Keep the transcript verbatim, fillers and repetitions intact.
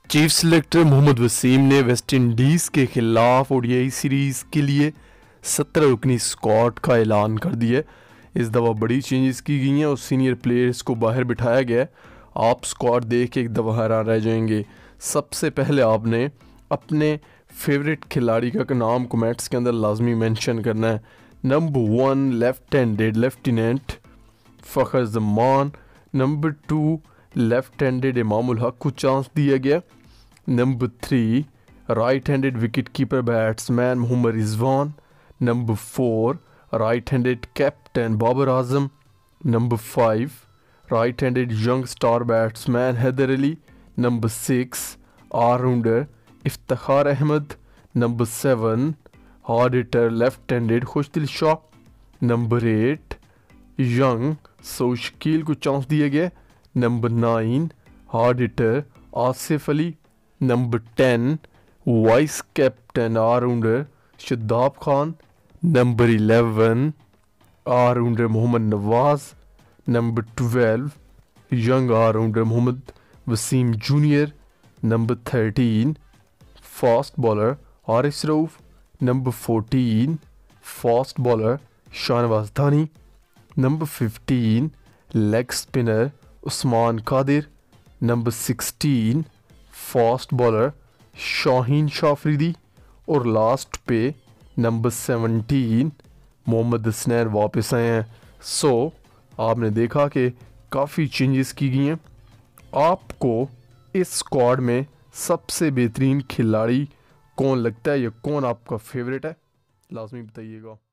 Chief selector Mohammad Wasim ने West Indies के खिलाफ ओडीआई सीरीज़ के लिए सत्रह रुकनी स्क्वाड का ऐलान कर दिया है। इस दफ़ा बड़ी चेंजेस की गई हैं और सीनियर प्लेयर्स को बाहर बिठाया गया है। आप स्क्वाड देख के एक दफ़ा हैरान रह जाएंगे। सबसे पहले आपने अपने फेवरेट खिलाड़ी का नाम कमेंट्स के अंदर लाजमी मेंशन करना है। Number one left handed lieutenant Fakhar Zaman. Number two left handed Imamul Haq को चांस दिया गया। Number three right handed wicket keeper batsman Mohammad Rizwan. Number four right handed captain Babar Azam. Number five right handed young star batsman Haider Ali. Number six allrounder Iftikhar Ahmed. Number seven hard hitter left handed Khushdil Shah. Number eight young so Shakeel को chance दिया गया। Number nine hard hitter Asif Ali. Number ten vice captain allrounder Shadab Khan. Number eleven allrounder Mohammad Nawaz. Number twelve young allrounder Mohammad Wasim junior. Number thirteen fast bowler Haris Rauf. Number fourteen fast bowler Shahnawaz Dahani. Number fifteen leg spinner Usman Qadir. Number sixteen fast bowler Shaheen Shah Afridi. और last पे number seventeen Mohammad Hasnain वापस आए हैं। सो आपने देखा कि काफ़ी changes की गई हैं। आपको इस स्क्वाड में सबसे बेहतरीन खिलाड़ी कौन लगता है या कौन आपका फेवरेट है, लाजमी बताइएगा।